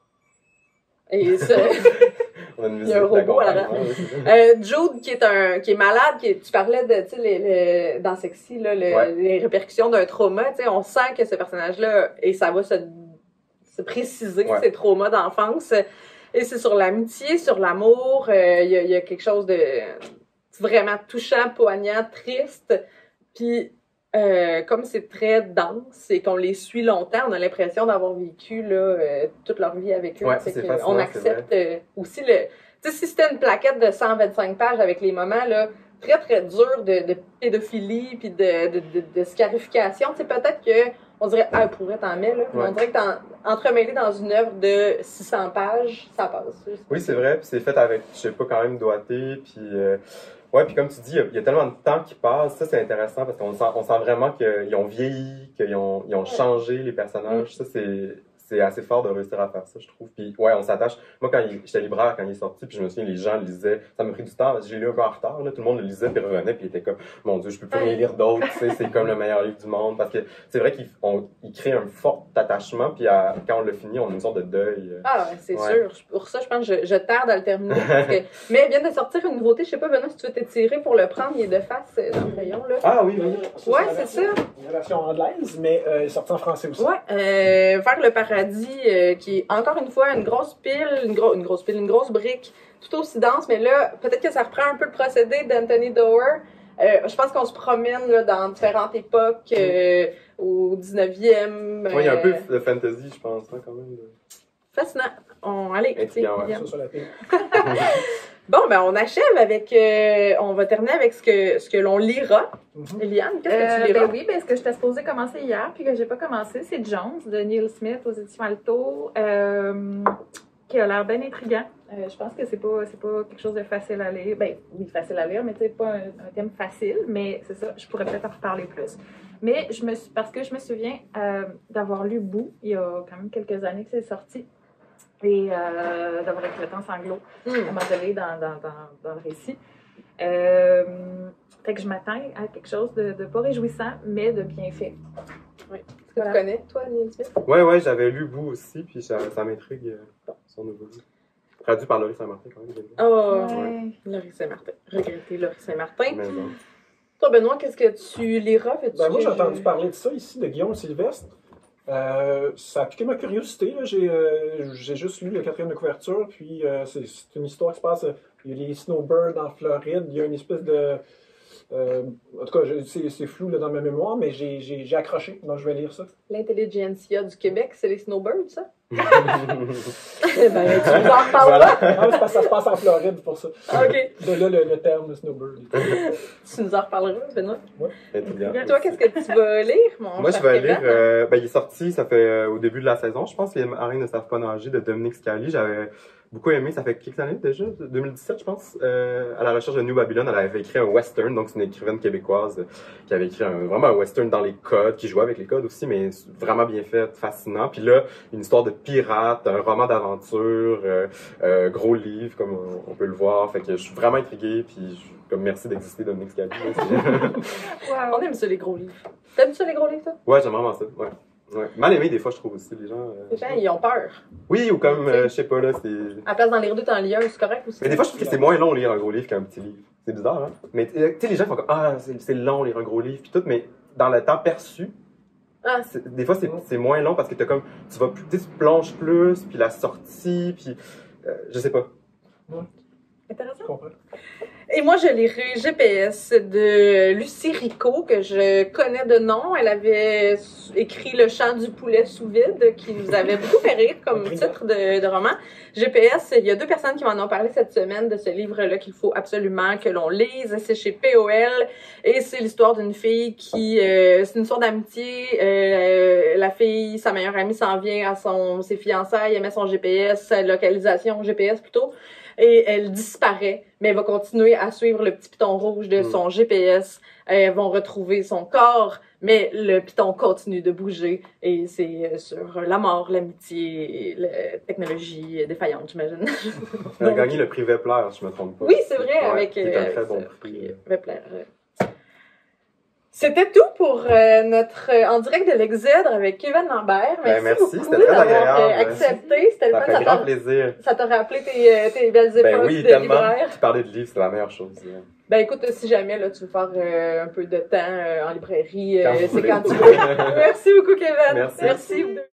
Et ça, il y a un robot à la Jude qui est malade, tu parlais de, tu sais, dans Sexy, là, les répercussions d'un trauma, tu sais, on sent que ce personnage-là, et ça va se préciser, ses traumas d'enfance. Et c'est sur l'amitié, sur l'amour, il y a quelque chose de vraiment touchant, poignant, triste. Puis, comme c'est très dense et qu'on les suit longtemps, on a l'impression d'avoir vécu là, toute leur vie avec eux. Ouais, c'est fascinant, on accepte aussi le... Tu sais, si c'était une plaquette de 125 pages avec les moments là, très, très durs de pédophilie puis de scarification, tu sais, peut-être que on dirait, ah, pourrait t'en mettre, là. Mais on dirait que entremêlé dans une œuvre de 600 pages, ça passe. Oui, c'est vrai, puis c'est fait avec, je sais pas, quand même doigté, puis... Ouais, puis comme tu dis, il y a tellement de temps qui passe. Ça, c'est intéressant parce qu'on sent vraiment qu'ils ont vieilli, qu'ils ont changé les personnages. Ça, c'est assez fort de réussir à faire ça, je trouve. Puis ouais, on s'attache. Moi, j'étais libraire quand il est sorti, puis je me souviens, les gens le lisaient. Ça m'a pris du temps, j'ai lu un peu en retard, là. Tout le monde le lisait, puis revenait, puis il était comme, mon Dieu, je peux plus rien lire d'autre, tu sais, c'est comme le meilleur livre du monde. Parce que c'est vrai qu'il crée un fort attachement, puis quand on le finit, on a une sorte de deuil. Ah, ouais, c'est sûr. Pour ça, je pense que je tarde à le terminer. Mais il vient de sortir une nouveauté, je sais pas, Benoît, si tu veux t'étirer pour le prendre, il est de face dans le rayon, là. Ah oui, oui. Ouais, c'est ça. La version anglaise, mais il est sorti en français aussi. Ouais, Vers le paradis, qui est encore une fois une grosse pile, une grosse brique, tout aussi dense, mais là, peut-être que ça reprend un peu le procédé d'Anthony Doerr. Je pense qu'on se promène là, dans différentes époques, au 19e. Oui, il y a un peu de fantasy, je pense, hein, quand même. Fascinant. Allez, ouais. Sur la pile. Bon, ben on achève avec... on va terminer avec ce que l'on lira. Eliane, qu'est-ce que tu liras? Ben oui, ce que j'étais supposée commencer hier, puis que j'ai pas commencé, c'est Jones, de Neil Smith, aux éditions Alto, qui a l'air bien intriguant. Je pense que c'est pas quelque chose de facile à lire. Ben oui, facile à lire, mais tu sais, pas un thème facile, mais c'est ça, je pourrais peut-être en reparler plus. Mais parce que je me souviens d'avoir lu Boo, il y a quand même quelques années que c'est sorti, et d'avoir écrit le temps sanglot à un moment donné dans le récit. Fait que je m'attends à quelque chose de pas réjouissant, mais de bien fait. Oui. Est-ce que tu connais, toi, Neil Smith? Ouais, j'avais lu Boo aussi, puis ça m'intrigue, son nouveau livre. Traduit par Laurie Saint-Martin, quand même. Oh, ouais. Laurie Saint-Martin. Regrettez Laurie Saint-Martin. Mais non. Toi, Benoît, qu'est-ce que tu liras? Moi, j'ai entendu parler de ça ici, de Guillaume Sylvestre. Ça a piqué ma curiosité. Là. J'ai juste lu le 4e de couverture, puis c'est une histoire qui se passe. Il y a les snowbirds en Floride, il y a une espèce de... en tout cas, c'est flou là, dans ma mémoire, mais j'ai accroché, donc je vais lire ça. L'intelligentsia du Québec, c'est les snowbirds, ça? Ben, tu nous en reparleras. Non, c'est parce que ça se passe en Floride pour ça. OK. De là, le terme de snowbird. Tu nous en reparleras, Benoît. Ouais. Toi, qu'est-ce que tu vas lire, mon Moi, cher je vais Kevin? lire... il est sorti, ça fait au début de la saison, je pense, Les marins ne savent pas nager, de Dominique Scali. J'avais beaucoup aimé, ça fait quelques années déjà, 2017, je pense. À la recherche de New Babylon, elle avait écrit un western, donc c'est une écrivaine québécoise qui avait écrit vraiment un western dans les codes, qui jouait avec les codes aussi, mais vraiment bien fait, fascinant. Puis là, une histoire de pirate, un roman d'aventure, gros livre, comme on peut le voir. Fait que je suis vraiment intrigué, puis comme merci d'exister, Dominique Scali. On aime ça, les gros livres. T'aimes ça, les gros livres, toi? Ouais, j'aime vraiment ça, ouais. Ouais. Mal aimé, des fois, je trouve aussi, les gens. Les gens, ils ont peur. Oui, ou comme, je sais pas, là, c'est. À la place d'en lire deux, t'en lis un, c'est correct aussi. Mais des fois, je trouve que c'est moins long lire un gros livre qu'un petit livre. C'est bizarre, hein? Mais tu sais, les gens font comme, ah, c'est long lire un gros livre, puis tout, mais dans le temps perçu, Ah, des fois, c'est moins long parce que t'as comme, tu vas plus, tu plonges plus, puis la sortie, puis je sais pas. intéressant. Je comprends. Et moi, je lirai GPS de Lucie Rico, que je connais de nom. Elle avait écrit Le chant du poulet sous vide, qui nous avait beaucoup fait rire comme titre de roman. GPS, il y a 2 personnes qui m'en ont parlé cette semaine de ce livre-là qu'il faut absolument que l'on lise. C'est chez POL et c'est l'histoire d'une fille qui... c'est une histoire d'amitié. La fille, sa meilleure amie s'en vient à ses fiançailles, elle met son GPS, sa localisation GPS plutôt. Et elle disparaît, mais elle va continuer à suivre le petit piton rouge de son GPS. Elles vont retrouver son corps, mais le piton continue de bouger. Et c'est sur la mort, l'amitié, la technologie défaillante, j'imagine. Elle a gagné le prix Vepler, si je me trompe pas. Oui, c'est vrai, Ouais, avec... c'est un très bon prix. Vepler. C'était tout pour notre En direct de l'Exèdre avec Kevin Lambert. Merci beaucoup c'était très d'avoir agréable. accepté. C'était Ça le fait fun. grand plaisir. Ça t'a rappelé tes belles époques Ben oui, de tellement. libraire. Puis parler de livres, c'est la meilleure chose. Ben écoute, si jamais là, tu veux faire un peu de temps en librairie, Quand vous c'est voulez. quand tu veux. Merci beaucoup, Kevin. Merci. Merci.